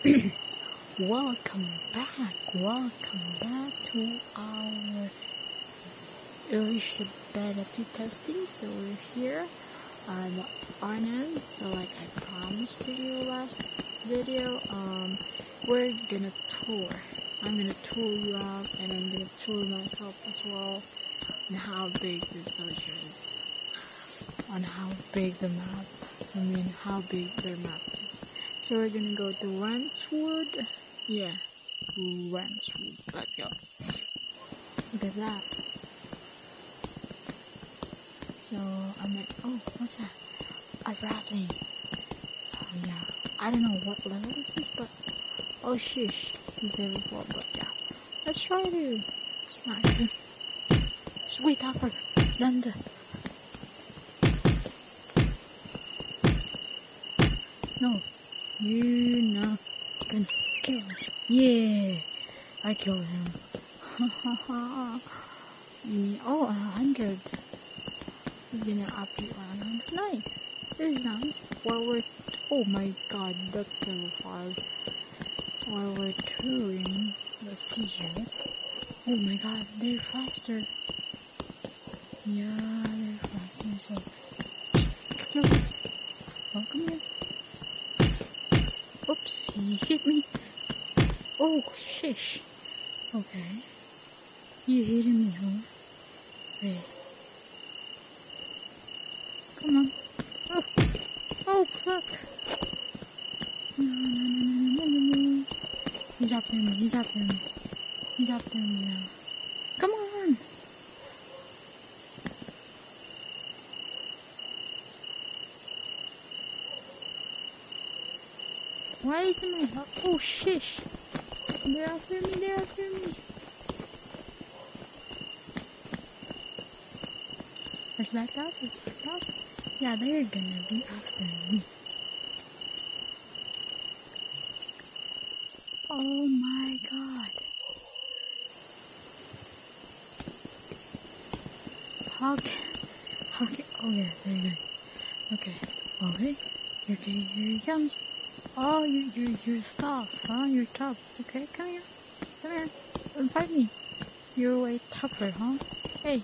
Welcome back to our Ilysia beta 2 testing. So we're here. I'm Arnon. So like I promised to you last video, we're gonna tour. I'm gonna tour you out, and I'm gonna tour myself as well on how big this ocean is, on how big the map. How big their map is. So we're gonna go to Ranswood. Yeah, Ranswood. Let's go. Look at that. So I'm like, oh, what's that? A Ratling. So yeah, I don't know what level is this, but oh shish, he's level 4. But yeah, let's try to smash him. Sweet upper, thunder. No, you not can kill him. Yeah, I killed him. Yeah, oh, 100. We've been up to 100. Nice. This is nice. While we're, oh my god, that's level 5. While we're touring, let's see here. Oh my god, they're faster. Yeah, they're faster. So, kill him. Oh, come here. Oops, he hit me. Oh, shish. Okay. You hit me, huh? Wait. Come on. Oh. Oh, fuck. No. He's after me. He's after me now. Come on. Why isn't my help? Oh, shish. They're after me. Let's back up. Yeah, they're gonna be after me. Oh my god. Okay. Oh yeah, there you go. Okay, here he comes. Oh, you're tough, huh? You're tough. Okay, come here. And fight me. You're way tougher, huh? Hey.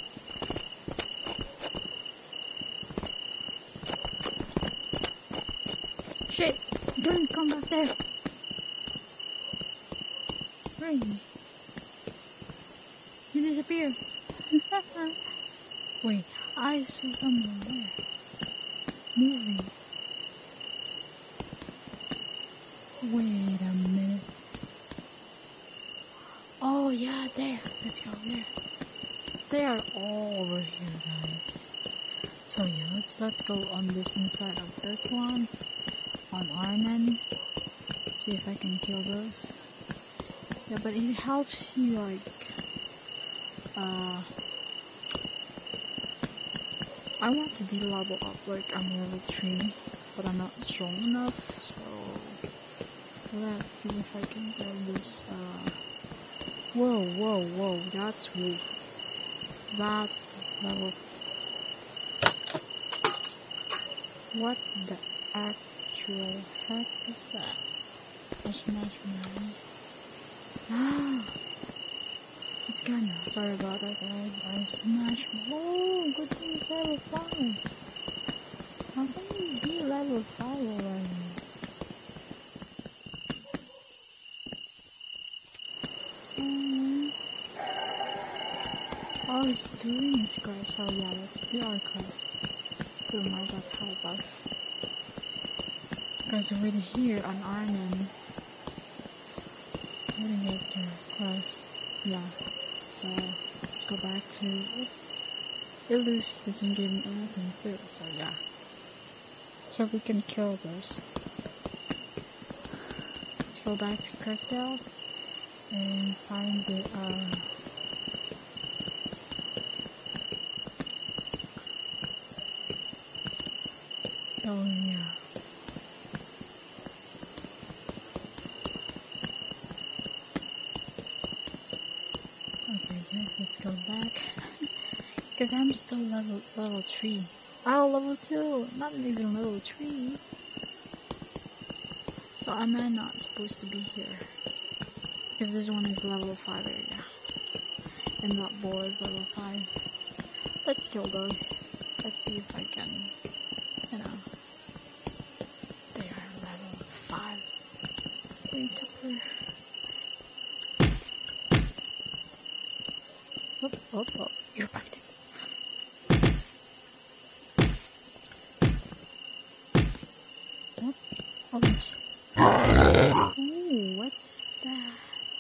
Shit! Don't come back there. Where is he? He disappeared. Wait, I saw someone there. Moving. Wait a minute. Oh yeah, there. Let's go there. They are all over here, guys. So yeah, let's go on this inside of this one. On Arnon. See if I can kill those. Yeah, but it helps you like I want to be level up, like I'm level 3, but I'm not strong enough, so let's see if I can kill this whoa, that's wolf. That's level. What the actual heck is that? I smashed mine. It's gone now. Sorry about that, guys. I smashed. Oh, good thing it's level 5. How can you be level 5 already? All he's doing is quest. So yeah, let's do our quest. Oh my god, help us. Because we're here on Arnon. I'm gonna get your quest. Yeah. So let's go back to Ilysia doesn't give me anything too, so yeah. So we can kill those. Let's go back to Kirkdale and find the so yeah. Okay guys, let's go back. Because I'm still level 3. Oh, level 2! Not even level 3. So am I not supposed to be here? Because this one is level 5 area. And that boar is level 5. Let's kill those. Let's see if I can, you know. They are level 5. Wait up here. Oh, you're biting. What? Oh, yes. Oh, what's that?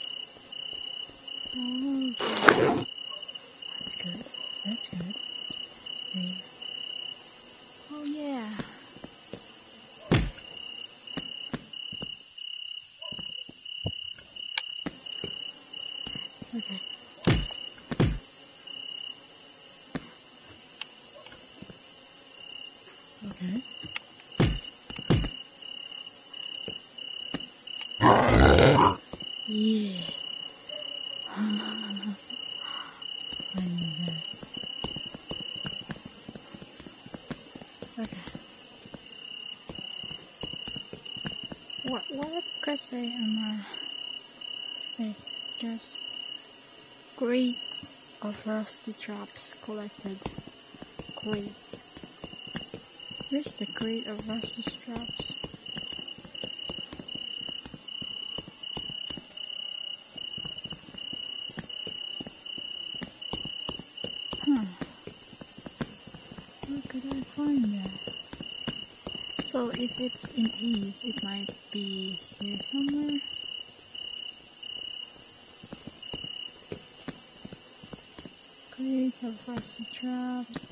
Oh, okay. That's good. That's good. Wait. Oh, yeah. Okay. Okay. Yeah. I knew that. Okay. What quest I am I guess crate of rusty traps collected. Crate. Where's the crate of rusty traps? Where could I find that? So if it's in East, it might be here somewhere. Crates of rusty traps.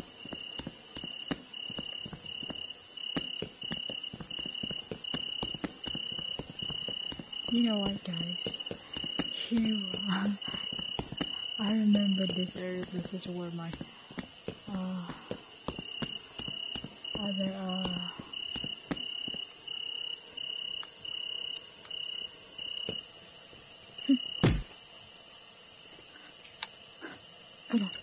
You know what, guys? Here, I remember this area. This is where my other come on.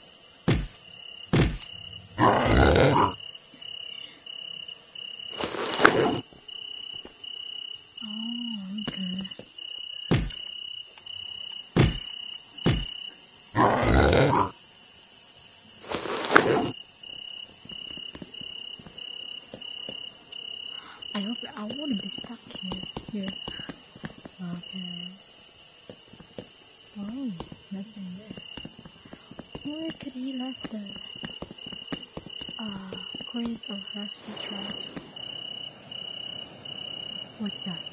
Oh, okay. I hope I wouldn't be stuck here. Okay. Oh, nothing there. Where could he left the crate of rusty traps? What's that?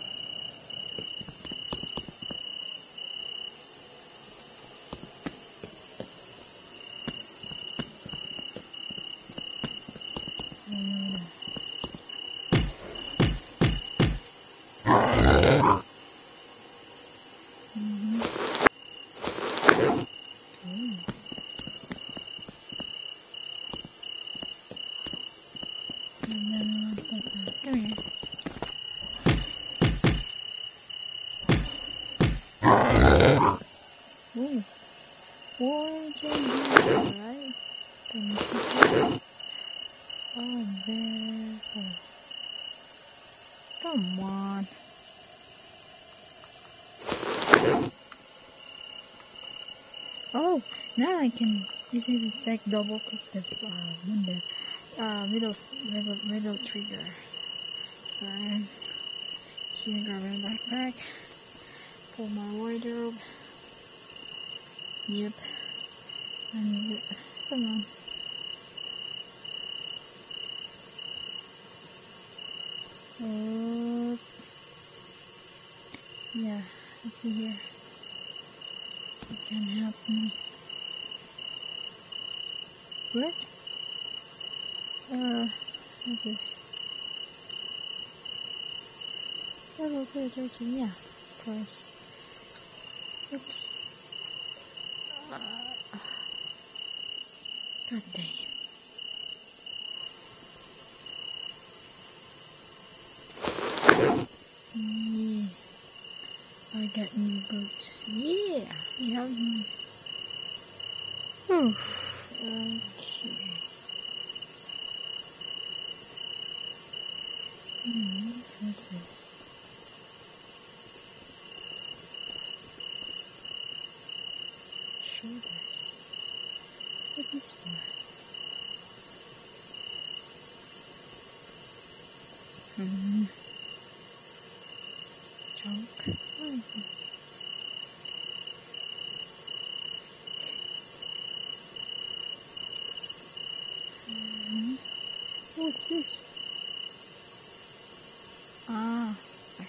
And then what's that? Come here. Ooh. Orange and blue, right? Can you keep it? Oh, very cool. Come on. Oh, now I can easily detect double click the window. Middle trigger. So I'm just gonna grab my backpack, pull my wardrobe. Yep. And zip. Come on. Oh. Yeah, let's see here. You can help me. What? What's this? Level 13, yeah, of course. Oops. God dang it. Yeah. I got new boots. Yeah, I have these. Oof. Okay. What's this? shoulders. What's this for? Junk. What is this? What's this? Ah, okay.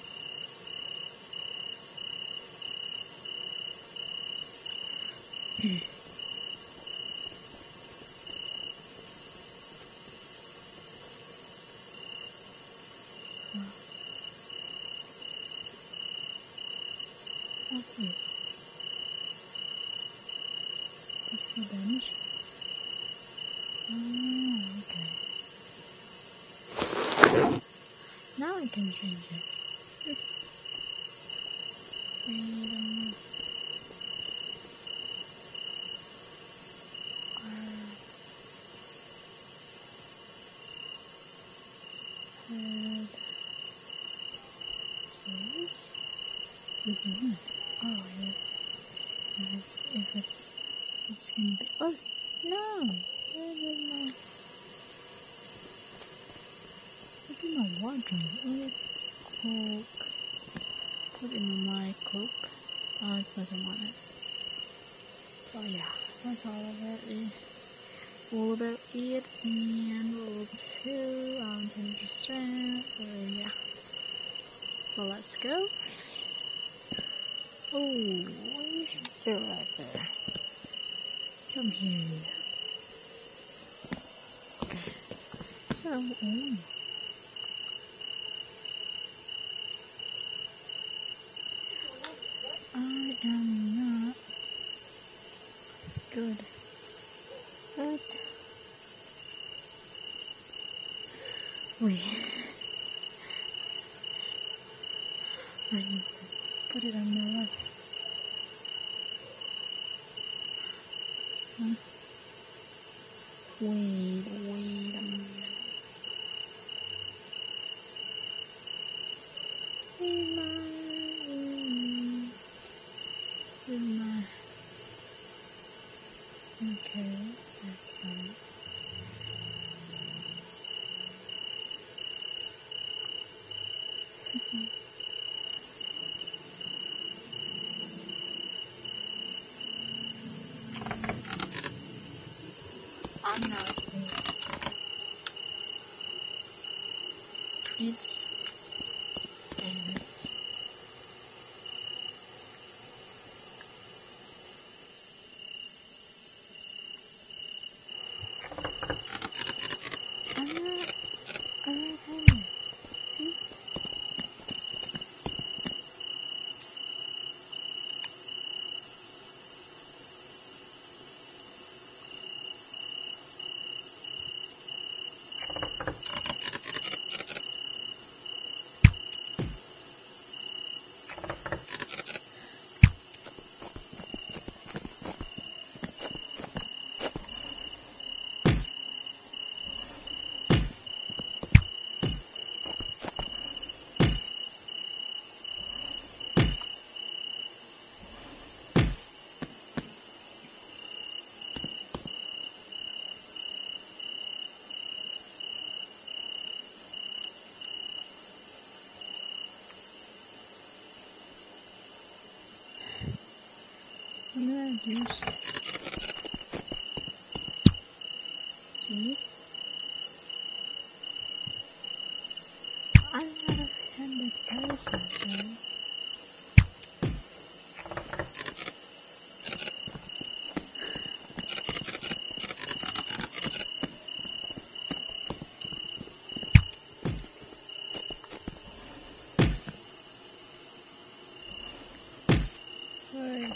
Okay. This for damage. Oh, okay. Now I can change it. Freedom. Head. So this one. Oh yes. If it's gonna be. Oh no! Where did my wardrobe? Oh, cloak. Put in my cloak. Oh, it doesn't want it. So yeah, that's all of it. All about it, and level 2, 10%. Yeah. So let's go. Oh, you should go right there. Come here. Okay. So, I am not good, but wait. I need to put it on my left. Huh? Wait a minute. Okay, that's fine. I'm not. It's. I'm not a right-hander. See? I'm not used to it. See? I'm not a handed person, guys. Wait.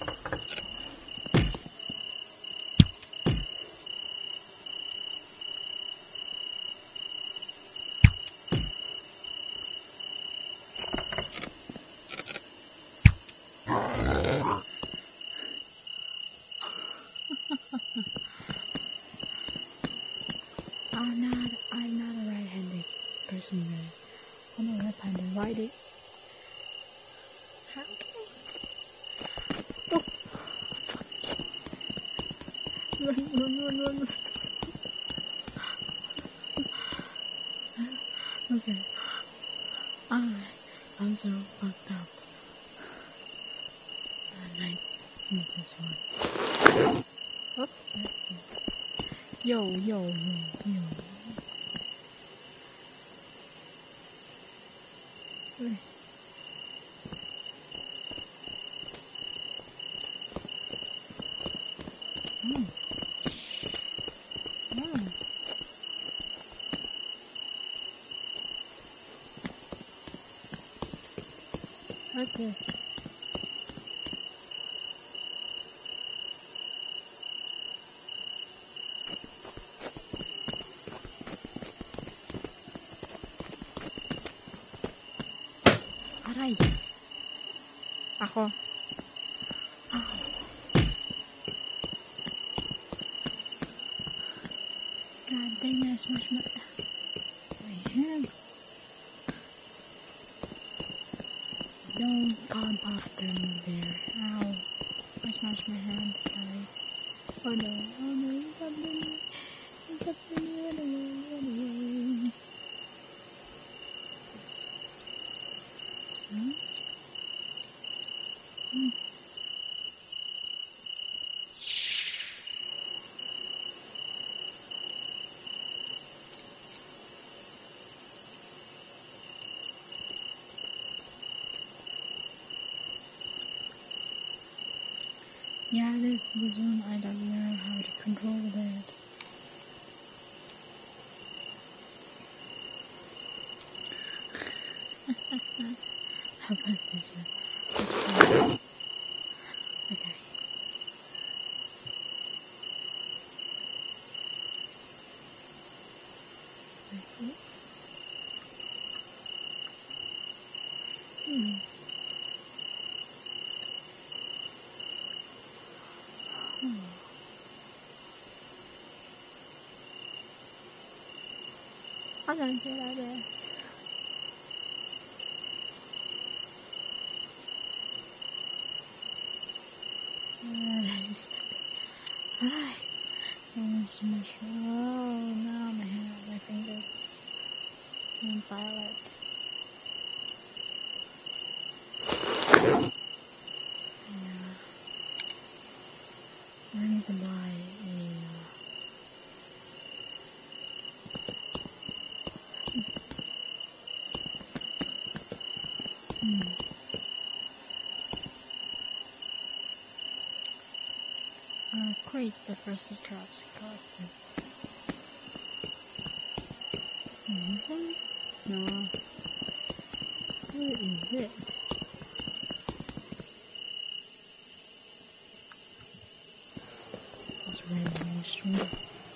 I'm not a right-handed person, guys. I'm a left-handed righty. Okay. Oh, fuck. Run. Okay. I'm so fucked up. I might need this one. Oh, let's see. Yo. Wait. What's this? Aray! Ako. Oh. God dang, I smashed my hands. Don't come after me there. Ow. I smashed my hand, guys. Oh no, he's after me. Run away. Yeah, this one I don't know how to control that. How about this one? Okay. I'm gonna get out of this. So much. Oh no, my hand, my fingers went violet. Yeah. I need to buy crate that first traps got. This one? No. What is it? It's red mushroom.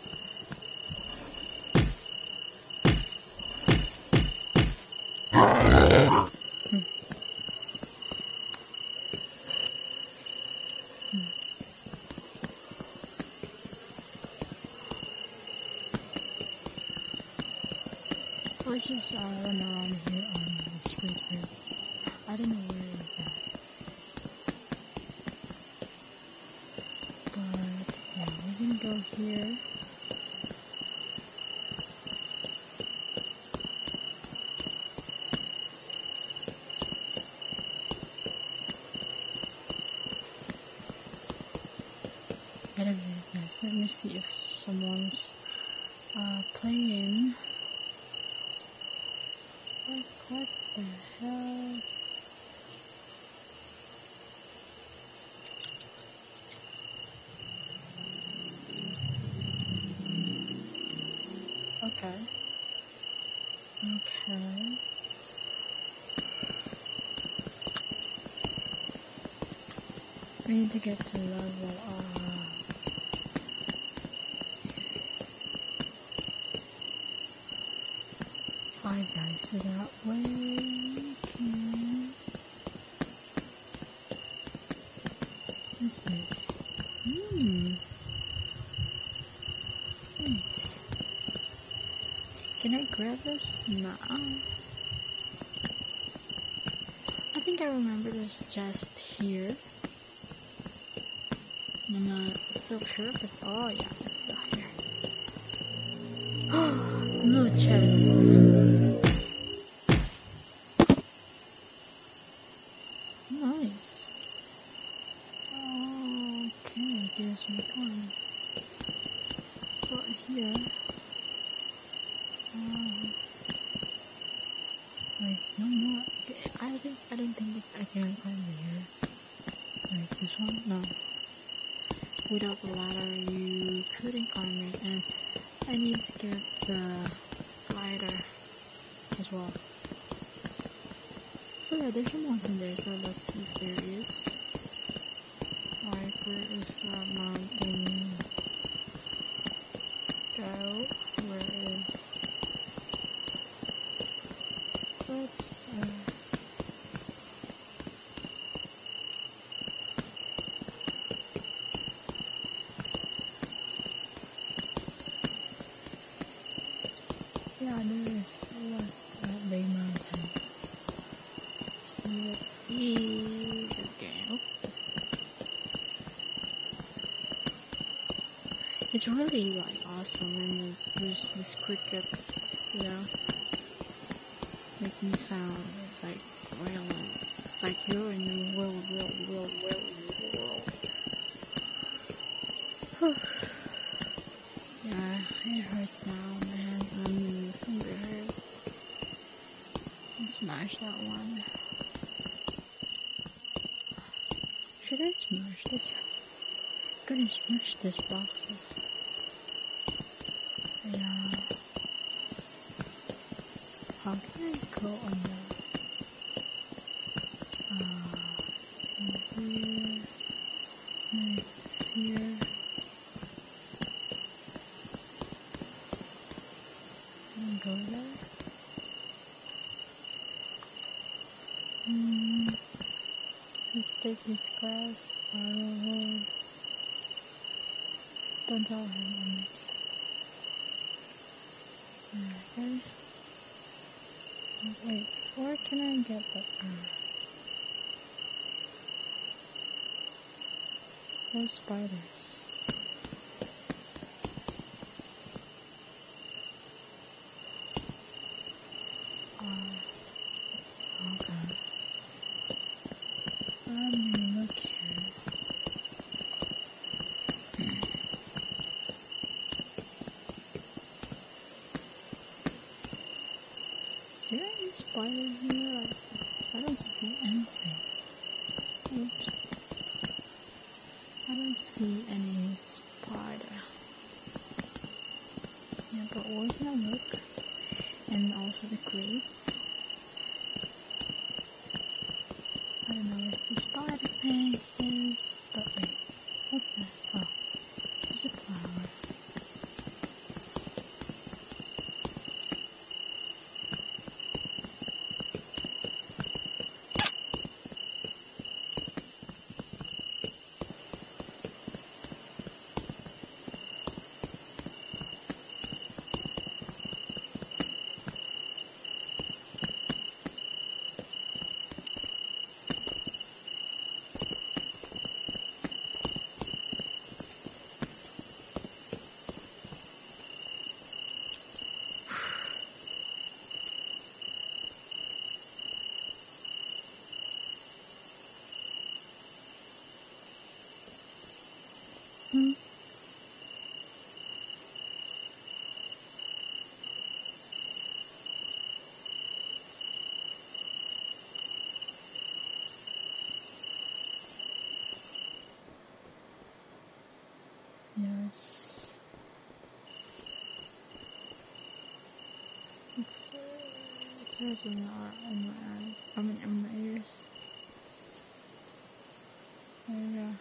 Let's just run around here on the street first. I don't know where is that. But yeah, we can go here. Anyway, guys, let me see if someone's playing. What the hell? Okay. We need to get to level 5, guys, so that way we can... What's this? Nice. Can I grab this? Nah. I think I remember this just here. I'm not still sure, but oh yeah, it's still here. No chest. Nice. Okay, there's my coin. But here. Wait, no more. Okay, I don't think I can climb here. Like this one? No. Without the ladder, you couldn't climb it, and I need to get the slider as well. So yeah, there's a mountain there, so let's see if there is. Like, where is that mountain? Go. Where is... Let's yeah, there is. Look, that big mountain. Let's see. Okay. It's really like awesome, and there's these crickets, you know, making sound. It's like real. It's like you're in the world. Yeah, it hurts now, man. My finger hurts. Let's smash that one. Should I smash this? I'm gonna smash these boxes. Yeah. How can I go on that? See here. Next here. And go there. Let's take this grass. Arrowheads. Don't tell him. Okay. Wait, where can I get that? Those spiders. Okay. Let me look here. Is there any spider here? Like, I don't see anything. Oops. I don't see any spider. Yeah, but where can I look? And also the crates. I don't know where's the spider things is. But wait, what's that? Oh, just a flower. Yes. It's hurting in my eyes. I mean, in my ears. There we go.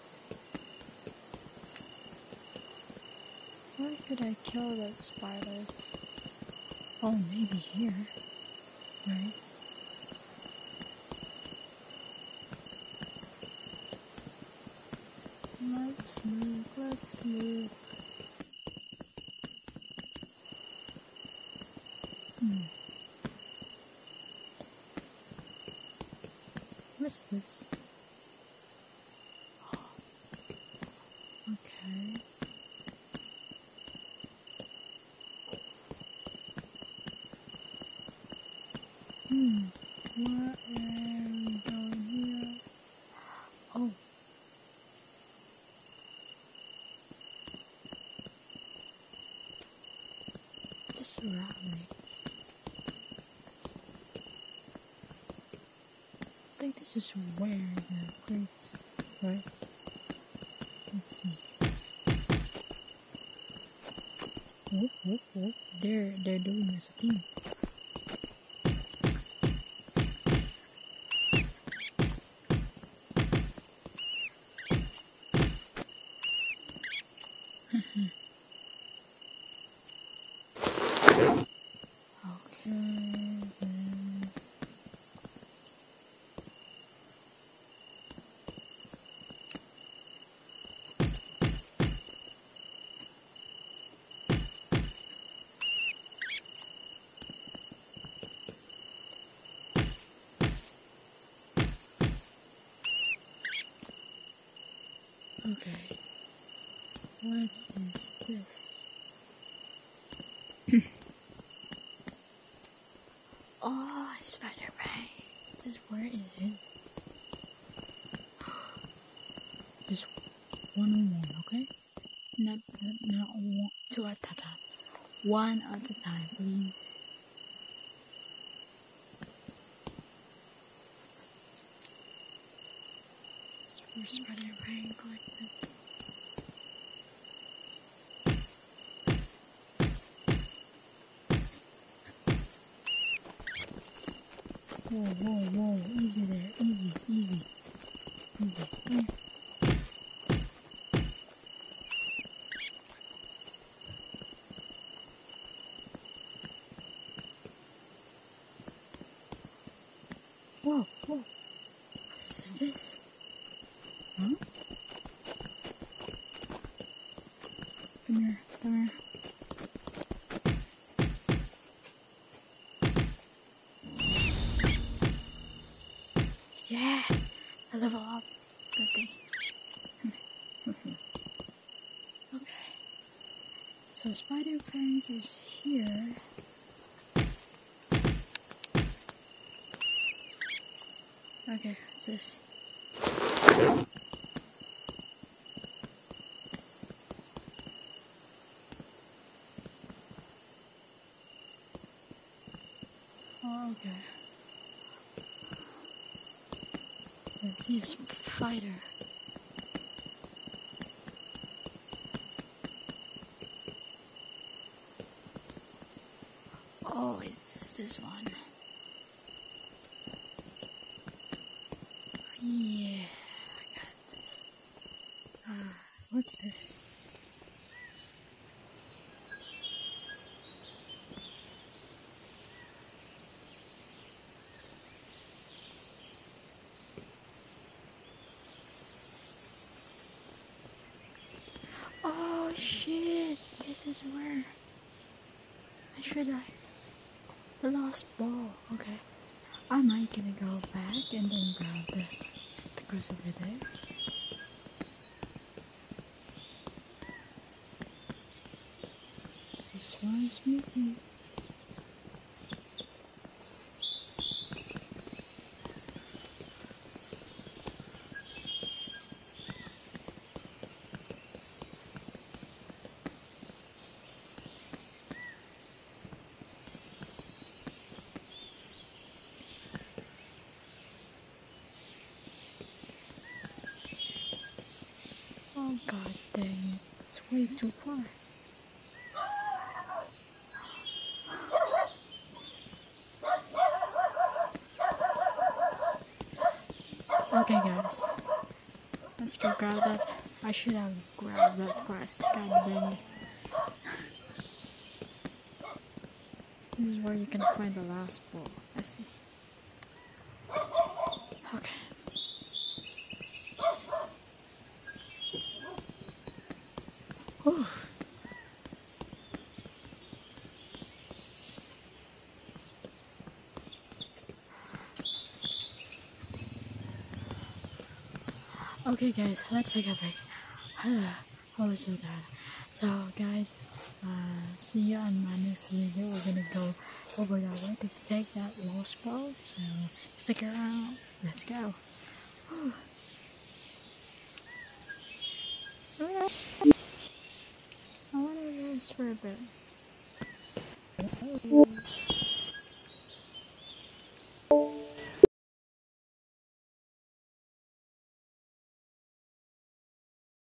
Where could I kill those spiders? Oh, maybe here. Right? Let's look. What's this? Okay. Where am we going here? Oh. Just Ratlings. I think this is where the crates, right? Let's see. Oh. They're doing as a team. Okay. What is this? Oh, spider bang. This is where it is. Just one on one, okay? Not one, two at a time. One at a time, please. This is where spider bang collected. Whoa, easy there, easy. Here. Whoa, what is this? Huh? Come here. Yeah, I level up. Good thing. Okay. So spider fangs is here. Okay, what's this? Oh, okay. Let's see a spider. Oh, it's this one. Yeah, I got this. What's this? Oh shit, this is where the lost ball. Okay, I might gonna go back and then grab the goes over there. This one's moving. Oh god dang it, it's way too far. Okay guys, let's go grab that. I should have grabbed that quest, god dang it. This is where you can find the last ball, I see. Okay. Whew. Okay guys, let's take a break. I was so tired. So guys, see you on my next video. We're gonna go over that way to take that lost ball. So stick around. Let's go. Alright. I wanna rest for a bit.